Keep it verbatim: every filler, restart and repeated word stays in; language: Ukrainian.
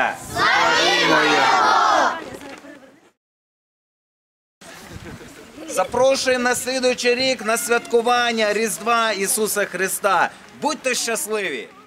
Алілуя! Славімо Його! Запрошую на слідуючий рік на святкування Різдва Ісуса Христа. Будьте щасливі!